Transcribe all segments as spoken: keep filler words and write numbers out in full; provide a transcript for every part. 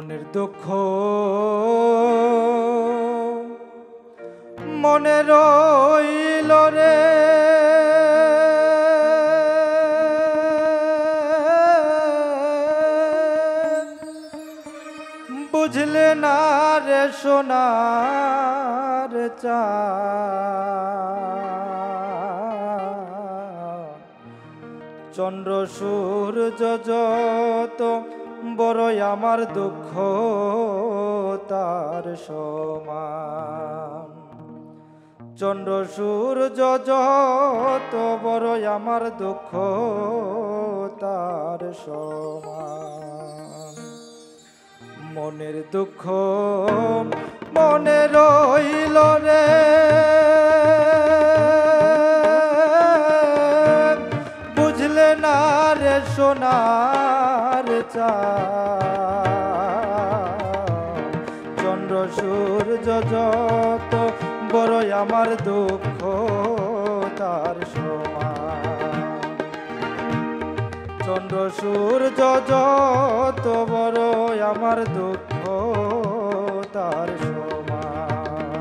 মনের দুঃখ মনে রইল রে, বুঝলে না রে সোনার চাঁদ। চন্দ্র সূর্য যত বড়ই আমার দুঃখ তার সমান। চন্দ্র সূর্য যত বড়ই আমার দুঃখ তার সমান। মনের দুঃখ মনে রইল রে, বুঝলে না রে সোনার চাঁদ। চন্দ্র সূর্য যত বড়ই আমার দুঃখ তার সমান। চন্দ্র সূর্য যত বড়ই আমার দুঃখ তার সমান।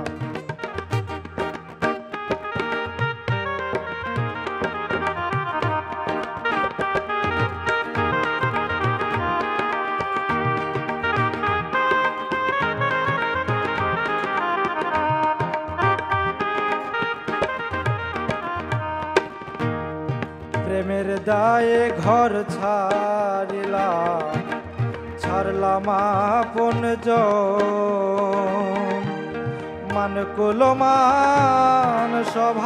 প্রেমের দায়ে ঘর ছাড়িলাম, ছাড়লাম আপন জন। মান কুলমান সব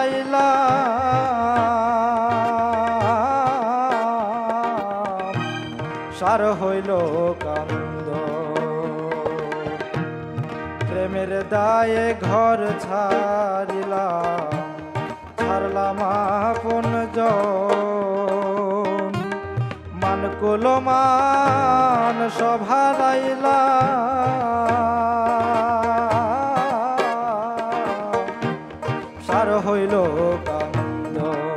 হারাইলাম, সার হইল কান্দ। প্রেমের দায়ে ঘর ছাড়িলাম, ছাড়লাম আপন জন। মান কুলমান সব হারাইলাম, সার হইল কান্দ।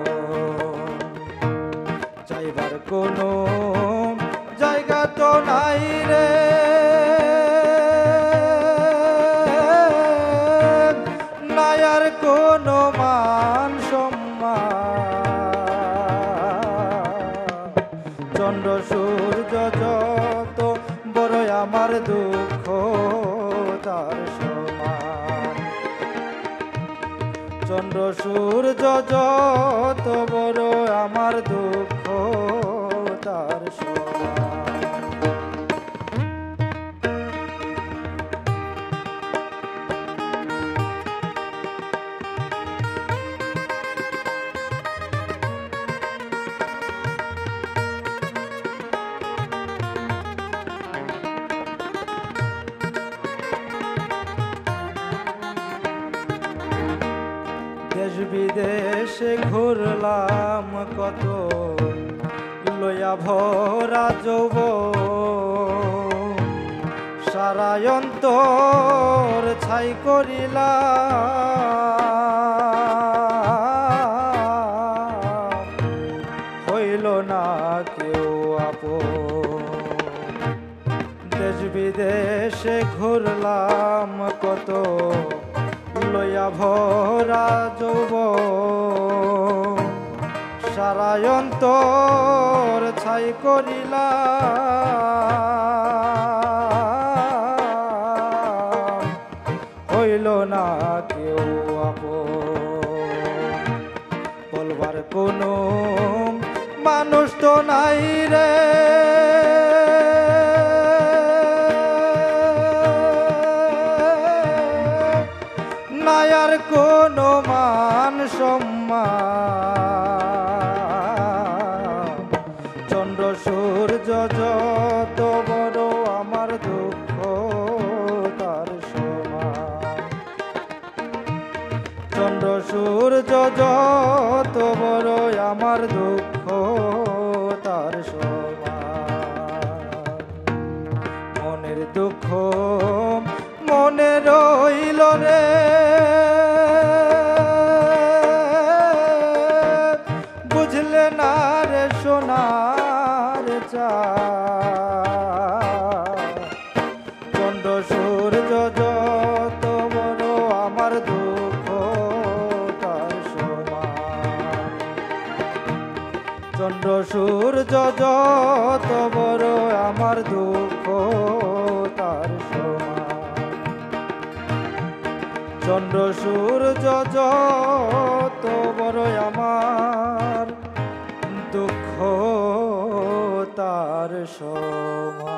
যাইবার কোনো জায়গা তো নাই রে, নাই আর কোনো মান সম্মান। চন্দ্র সূর্য যত বড়ই আমার দুঃখ তার সমান। চন্দ্র সূর্য যত বড় আমার দুঃখ তার সমান। দেশ বিদেশে ঘুরলাম কত, লইয়া ভরা যৌবন। সারা অন্তর ছাই করিলাম, হইল না কেউ আপন। দেশ বিদেশে ঘুরলাম কত, লইয়া ভরা যৌবন। সারা অন্তর ছাই করিলাম, হইল না কেউ আপন। বলবার কোনো মানুষ তো নাই রে, নাই আর কোনো মান সম্মান। চন্দ্র সূর্য যত বড় আমার দুঃখ তার সমান। চন্দ্র সূর্য যত বড় আমার দুঃখ তার সমান। মনের দুঃখ মনে রইল রে, বুঝলে না রে সোনার চাঁদ। চন্দ্র সূর্য যত বড় আমার দুঃখ তার সমান। চন্দ্র সূর্য যত বড় আমার দুঃখ তার সমান। চন্দ্র সূর্য যত বড় আমার দুঃখ তার সমান।